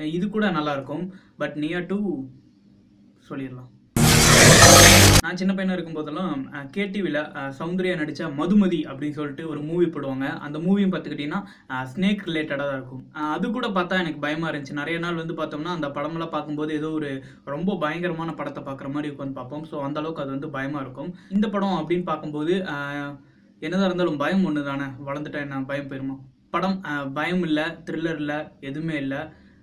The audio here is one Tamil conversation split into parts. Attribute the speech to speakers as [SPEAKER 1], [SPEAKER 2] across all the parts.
[SPEAKER 1] இது கூட நல்லாயிருக்கும். பட் நியா 2 சொல்லிடலாம். நான் சின்ன பையனாக இருக்கும்போதெல்லாம் கேடிவியில் சௌந்தர்யா நடித்த மதுமதி அப்படின்னு சொல்லிட்டு ஒரு மூவி போடுவாங்க. அந்த மூவியும் பார்த்துக்கிட்டிங்கன்னா ஸ்னேக் ரிலேட்டடாக தான் இருக்கும். அது கூட பார்த்தா எனக்கு பயமாக இருந்துச்சு. நிறைய நாள் வந்து பார்த்தோம்னா அந்த படமெல்லாம் பார்க்கும்போது ஏதோ ஒரு ரொம்ப பயங்கரமான படத்தை பார்க்குற மாதிரி உட்காந்து பார்ப்போம். ஸோ அந்தளவுக்கு அது வந்து பயமாக இருக்கும். இந்த படம் அப்படின்னு பார்க்கும்போது என்னதான் இருந்தாலும் பயம் ஒன்று தானே, வளர்ந்துட்டா என்ன பயம் போயிருமா? படம் பயம் இல்லை, த்ரில்லர் இல்லை, எதுவுமே இல்லை.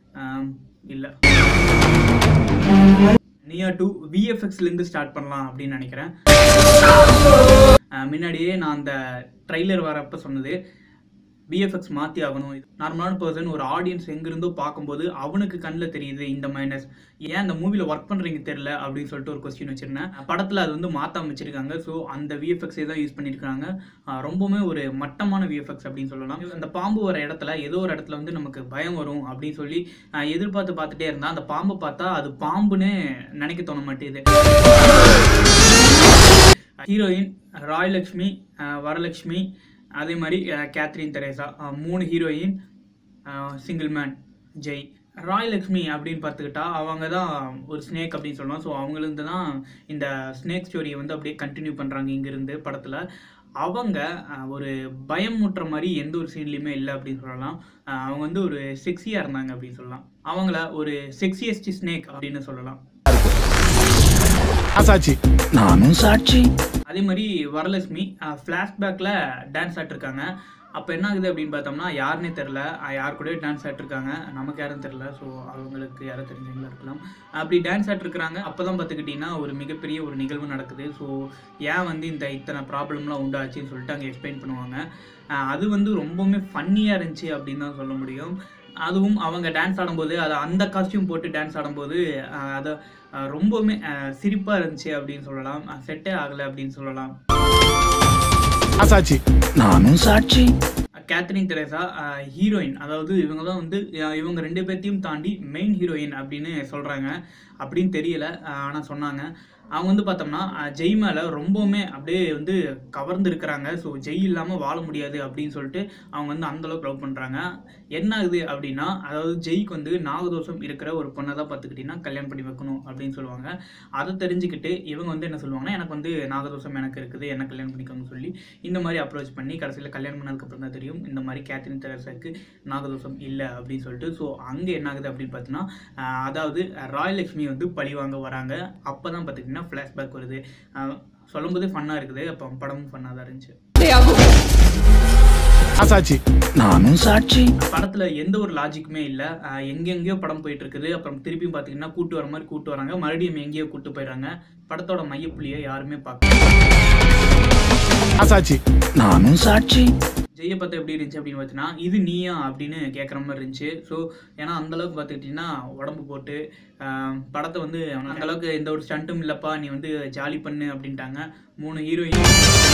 [SPEAKER 1] நியா 2 VFXலேருந்து ஸ்டார்ட் பண்ணலாம் அப்படின்னு நினைக்கிறேன். முன்னாடியே நான் அந்த ட்ரைலர் வரப்போ சொன்னது, VFX மாற்றி ஆகணும். நார்மலான பர்சன் ஒரு ஆடியன்ஸ் எங்கிருந்தோ பார்க்கும்போது அவனுக்கு கண்ணில் தெரியுது இந்த மைனஸ், ஏன் அந்த மூவியில் ஒர்க் பண்ணுறீங்க தெரில அப்படின்னு சொல்லிட்டு ஒரு கொஸ்டின் வச்சுருந்தேன். படத்தில் அது வந்து மாற்றாம வச்சுருக்காங்க. ஸோ அந்த VFXே தான் யூஸ் பண்ணியிருக்காங்க. ரொம்பவுமே ஒரு மட்டமான VFX அப்படின்னு சொல்லலாம். அந்த பாம்பு வர இடத்துல ஏதோ ஒரு இடத்துல வந்து நமக்கு பயம் வரும் அப்படின்னு சொல்லி பார்த்துட்டே இருந்தால் அந்த பாம்பை பார்த்தா அது பாம்புன்னு நினைக்க தோண மாட்டேங்குது. ஹீரோயின் ராயலக்ஷ்மி, வரலட்சுமி, அதே மாதிரி Catherine Tresa, 3 heroine, single man Jai. Rai Lakshmi அப்படின்னு பார்த்துக்கிட்டா அவங்க தான் ஒரு ஸ்னேக் அப்படின்னு சொல்லலாம். ஸோ அவங்களுக்கு தான் இந்த ஸ்னேக் ஸ்டோரியை வந்து அப்படியே கண்டினியூ பண்ணுறாங்க இங்கேருந்து படத்தில். அவங்க ஒரு பயம் முட்டுற மாதிரி எந்த ஒரு சீன்லையுமே இல்லை அப்படின்னு சொல்லலாம். அவங்க வந்து ஒரு செக்ஸியாக இருந்தாங்க அப்படின்னு சொல்லலாம். அவங்கள ஒரு செக்ஸியஸ்ட் ஸ்னேக் அப்படின்னு சொல்லலாம். நானும் சாட்சி. அதே மாதிரி வரலட்சுமி ஃப்ளாஷ்பேக்கில் டான்ஸ் ஆட்டிருக்காங்க. அப்போ என்ன ஆகுது அப்படின்னு பார்த்தோம்னா யாருன்னே தெரில, யார் கூட டான்ஸ் ஆட்டிருக்காங்க, நமக்கு யாரும் தெரில. ஸோ அவங்களுக்கு யாரும் தெரிஞ்சவங்களா இருக்கலாம். அப்படி டான்ஸ் ஆட்டிருக்கிறாங்க. அப்போ தான் பார்த்துக்கிட்டிங்கன்னா ஒரு மிகப்பெரிய ஒரு நிகழ்வு நடக்குது. ஸோ ஏன் வந்து இத்தனை ப்ராப்ளம்லாம் உண்டாச்சுன்னு சொல்லிட்டு அங்கே எக்ஸ்பிளைன் பண்ணுவாங்க. அது வந்து ரொம்பவுமே ஃபன்னியாக இருந்துச்சு அப்படின்னு தான் சொல்ல முடியும். அதுவும் அவங்க டான்ஸ் ஆடும்போது அதை அந்த காஸ்டியூம் போட்டு டான்ஸ் ஆடும்போது அதை ரொம்பவுமே சிரிப்பாக இருந்துச்சு அப்படின்னு சொல்லலாம். செட்டே ஆகலை அப்படின்னு சொல்லலாம். நானும் சாட்சி. கேத்ரின் தெரேசா ஹீரோயின், அதாவது இவங்க தான் வந்து இவங்க 2 பேர்த்தையும் தாண்டி மெயின் ஹீரோயின் அப்படின்னு சொல்கிறாங்க. அப்படின்னு தெரியல, ஆனால் சொன்னாங்க. அவங்க வந்து பார்த்தோம்னா ஜெய் மேலே ரொம்பவுமே அப்படியே வந்து கவர்ந்து இருக்கிறாங்க. ஸோ ஜெய் இல்லாமல் வாழ முடியாது அப்படின்னு சொல்லிட்டு அவங்க வந்து அந்தளவுக்கு லவ் பண்ணுறாங்க. என்ன ஆகுது அப்படின்னா, அதாவது ஜெய்க்கு வந்து நாகதோஷம் இருக்கிற ஒரு பொண்ணை தான் பார்த்துக்கிட்டிங்கன்னா கல்யாணம் பண்ணி வைக்கணும் அப்படின்னு சொல்லுவாங்க. அதை தெரிஞ்சுக்கிட்டு இவங்க வந்து என்ன சொல்லுவாங்கன்னா, எனக்கு வந்து நாகதோஷம் எனக்கு இருக்குது, என்ன கல்யாணம் பண்ணிக்கோங்கன்னு சொல்லி இந்த மாதிரி அப்ரோச் பண்ணி கடைசியில் கல்யாணம் பண்ணதுக்கப்புறம் தான் தெரியும் இந்த மாதிரி கேத்ரின் தெரேசாவுக்கு நாகதோஷம் இல்லை அப்படின்னு சொல்லிட்டு. ஸோ அங்கே என்ன ஆகுது அப்படின்னு பார்த்தீங்கன்னா, அதாவது ராயலட்சுமி வந்து பழிவாங்க வராங்க. அப்போ தான் பார்த்துக்கிட்டிங்கன்னா ஃப்ளாஷ்பேக் வருது. சொல்லும்போது ஃபன்னாக இருக்குது. அப்போ படமும் ஃபன்னாக தான் இருந்துச்சு. நானும் சாட்சி. படத்துல எந்த ஒரு லாஜிக்குமே இல்லை. எங்கெங்கேயோ படம் போயிட்டு இருக்குது. அப்புறம் திருப்பியும் பார்த்தீங்கன்னா கூட்டு வர மாதிரி கூட்டு வராங்க, மறுபடியும் எங்கேயோ கூட்டு போயிடுறாங்க. படத்தோட மையப்புள்ளியை யாருமே பார்க்க. நானும் சாட்சி. ஜெயை பார்த்தா எப்படி இருந்துச்சு அப்படின்னு பார்த்தீங்கன்னா, இது நீயா அப்படின்னு கேட்குற மாதிரி இருந்துச்சு. ஸோ ஏன்னா அந்தளவுக்கு பார்த்துக்கிட்டிங்கன்னா உடம்பு போட்டு படத்தை வந்து அந்தளவுக்கு எந்த ஒரு ஸ்டண்ட்டும் இல்லைப்பா, நீ வந்து ஜாலி பண்ணு அப்படின்ட்டாங்க. 3 ஹீரோயின்.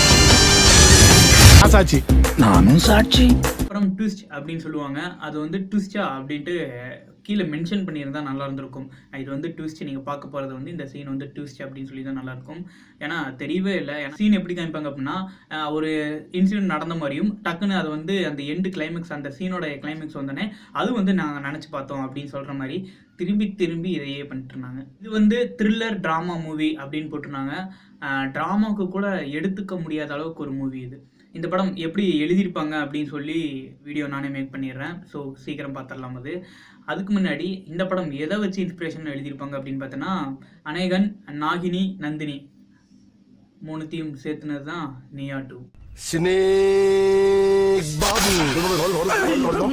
[SPEAKER 1] நானும் சாட்சி. அப்புறம் ட்விஸ்ட் அப்படின்னு சொல்லுவாங்க. அது வந்து ட்விஸ்டா அப்படின்ட்டு கீழே மென்ஷன் பண்ணியிருந்தா நல்லா இருந்திருக்கும். இது வந்து ட்விஸ்ட், நீங்கள் பார்க்க போகிறது வந்து இந்த சீன் வந்து ட்விஸ்ட் அப்படின்னு சொல்லி தான் நல்லாயிருக்கும். ஏன்னா தெரியவே இல்லை. ஏன்னா சீன் எப்படி காமிப்பாங்க அப்படின்னா, ஒரு இன்சிடென்ட் நடந்த மாதிரியும் டக்குன்னு அது வந்து அந்த எண்டு கிளைமேக்ஸ், அந்த சீனோட கிளைமேக்ஸ் வந்தோடனே அது வந்து நாங்கள் நினச்சி பார்த்தோம் அப்படின்னு சொல்கிற மாதிரி திரும்பி இதையே பண்ணிட்டு இருந்தாங்க. இது வந்து த்ரில்லர் ட்ராமா மூவி அப்படின்னு போட்டிருந்தாங்க. ட்ராமாவுக்கு கூட எடுத்துக்க முடியாத அளவுக்கு ஒரு மூவி இது. இந்த படம் எப்படி எழுதியிருப்பாங்க அப்படின்னு சொல்லி வீடியோ நானே மேக் பண்ணிடுறேன். ஸோ சீக்கிரம் பார்த்துடலாம். அதுக்கு முன்னாடி இந்த படம் எதை வச்சு இன்ஸ்பிரேஷன் எழுதியிருப்பாங்க அப்படின்னு பார்த்தோன்னா, அநேகன், நாகினி, நந்தினி 3த்தையும் சேர்த்துனது தான் நியா 2.